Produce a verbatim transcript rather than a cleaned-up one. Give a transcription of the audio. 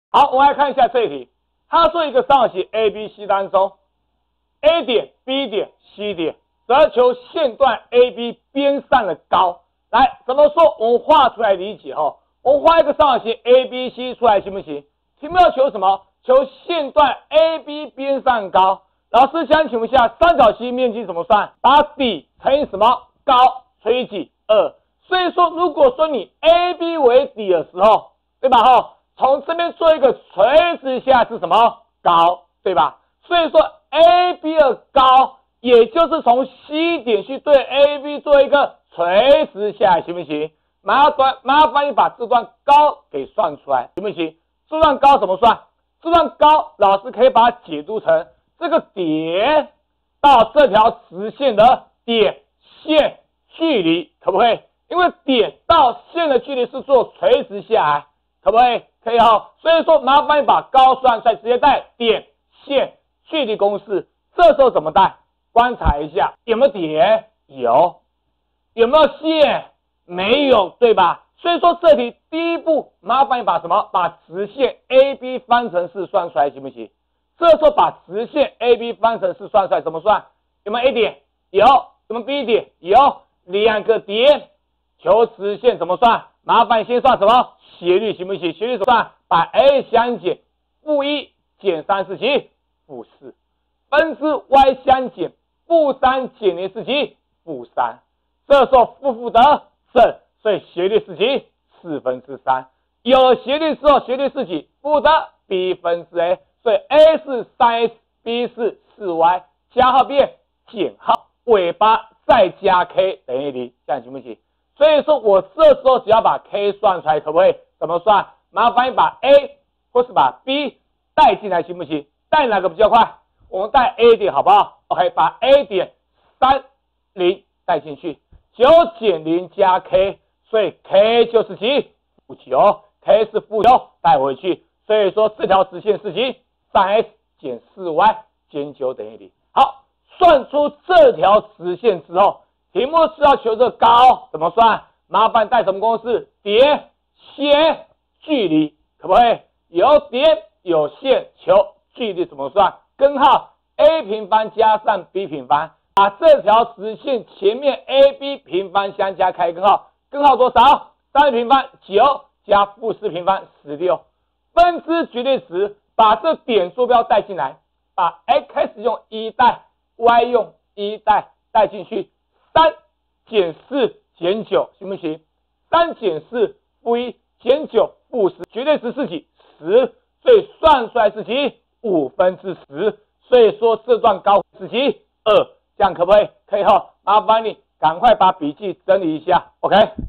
好，我们来看一下这一题，它说一个三角形 A B C 当中 ，A 点、B 点、C 点，则求线段 A B 边上的高。来，怎么说？我们画出来理解哈。我们画一个三角形 A B C 出来行不行？题目要求什么？求线段 A B 边上高。老师想请问一下，三角形面积怎么算？把底乘以什么？高除以几？二。所以说，如果说你 A B 为底的时候，对吧？哈，从这边做一个垂直下是什么？高，对吧？所以说 A B 的高，也就是从 C 点去对 A B 做一个垂直下来，行不行？麻烦麻烦你把这段高给算出来，行不行？这段高怎么算？这段高，老师可以把它解读成这个点到这条直线的点线距离，可不可以？因为点到线的距离是做垂直下来，可不可以？可以哈。所以说，麻烦你把高算出来，直接带点线距离公式。这时候怎么带？观察一下，有没有点？有。有没有线？没有，对吧？所以说这题第一步，麻烦你把什么？把直线 A B 方程式算出来，行不行？这时候把直线 A B 方程式算出来，怎么算？有没有 A 点？有。有没有 B 点？有。两个点，求直线怎么算？麻烦你先算什么？斜率，行不行？斜率怎么算？把 A 相减，负一减三是几？负四。分之 Y 相减，负三减零是几？负三。这时候负负得正，所以斜率是几？四分之三。有了斜率之后，斜率是几？负的 B 分之 A， 所以 A 是 三 S，B 是 四 Y， 加号变减号，尾巴再加 K 等于零，这样行不行？所以说我这时候只要把 K 算出来，可不可以？怎么算？麻烦你把 A 或是把 B 带进来，行不行？带哪个比较快？我们带 A 点好不好 ？OK， 把 A 点三零带进去，九减零加 K， 所以 K 就是几？负九 ，K 是负九，带回去。所以说这条直线是几？ 三 S 减 四 Y 减九等于零。好，算出这条直线之后，题目是要求这高，怎么算？麻烦带什么公式？点线距离，可不可以？有点有线，求距离怎么算？根号 A 平方加上 B 平方，把这条直线前面 A B 平方相加开根号，根号多少？三平方九加负四平方十六，分之绝对值，把这点坐标带进来，把 X 用一带 Y 用一带带进去，三减四减九，行不行？三减四负一减九负十，绝对值是几？十，所以算出来是几？五分之十。所以说这段高是几？二，这样可不可以？可以哈，麻烦你赶快把笔记整理一下 ，OK。